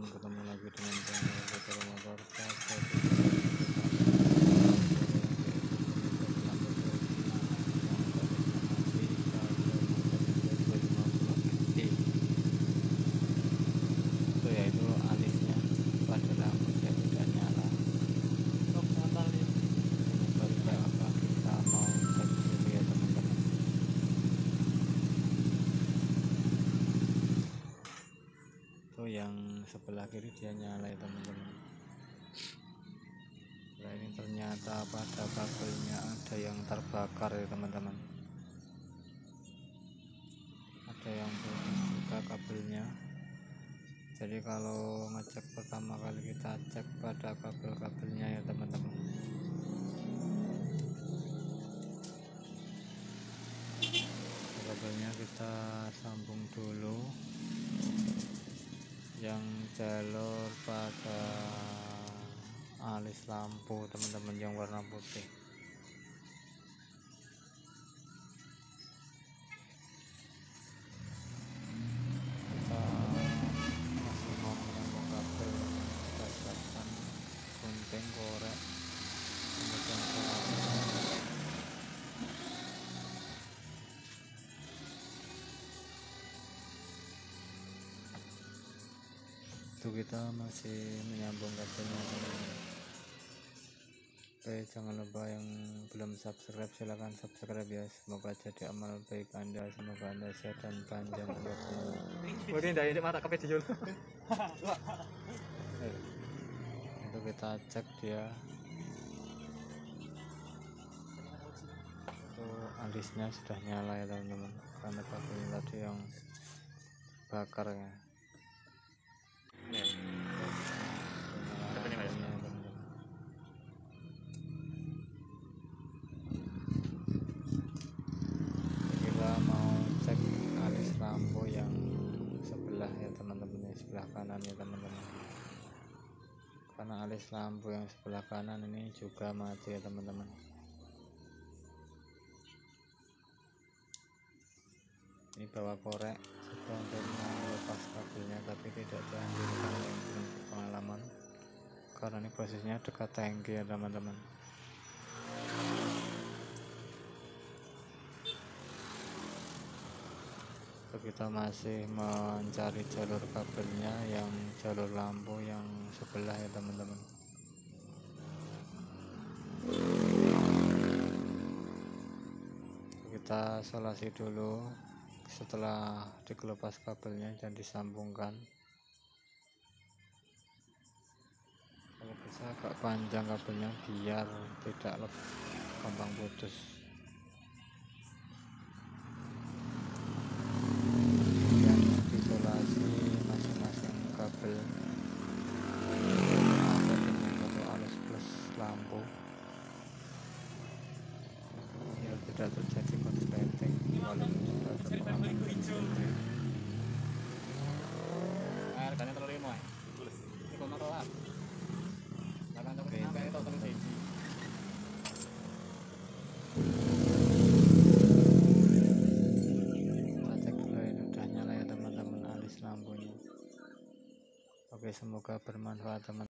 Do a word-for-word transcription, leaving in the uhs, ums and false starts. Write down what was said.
teman-teman, ketemu lagi dengan channel Motor Motor Pakai itu yaitu alisnya pada lampunya tidak nyala. Seperti apa kita mau cek dulu ya teman-teman. Itu yang sebelah kiri dia nyala ya teman-teman. Nah ini ternyata pada kabelnya ada yang terbakar ya teman-teman, ada yang putus juga kabelnya. Jadi kalau ngecek pertama kali kita cek pada kabel-kabelnya ya teman-teman. Kabelnya kita sambung dulu yang jalur pada alis lampu teman-teman yang warna putih. Kita masih mau menyambung kabel, kita siapkan gunting, korek, kemudian itu kita masih menyambung kabelnya teman-teman. Oke, jangan lupa yang belum subscribe silahkan subscribe ya. Semoga jadi amal baik Anda, semoga Anda sehat dan panjang umur. Ini dari mata kafe dijul. Itu kita cek dia. Itu alisnya sudah nyala ya teman-teman, karena kabelnya tadi yang bakar ya. Kita mau cek alis lampu yang sebelah ya teman-teman, yang sebelah kanan ya teman-teman, karena alis lampu yang sebelah kanan ini juga mati ya teman-teman. Ini bawa korek coba untuk melepas kabelnya, tapi tidak dianjurkan yang belum pengalaman, karena ini posisinya dekat tangki ya teman-teman. Kita masih mencari jalur kabelnya yang jalur lampu yang sebelah ya teman-teman. Kita isolasi dulu setelah dikelupas kabelnya dan disambungkan. Kalau bisa agak panjang kabelnya biar tidak gampang putus. Isolasi masing-masing kabel dengan satu alis plus lampu biar tidak terjadi konsleting walaupun sudah ada pengaman. Air kan terlalu lima. Ini kono rolas. Bahkan sampai sampai itu terus siji. Oke, semoga bermanfaat teman-teman.